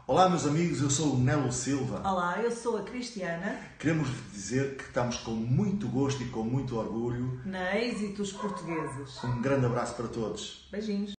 Olá, meus amigos, eu sou o Nelo Silva. Olá, eu sou a Cristiana. Queremos dizer que estamos com muito gosto e com muito orgulho. Na Êxitos Portugueses. Um grande abraço para todos. Beijinhos.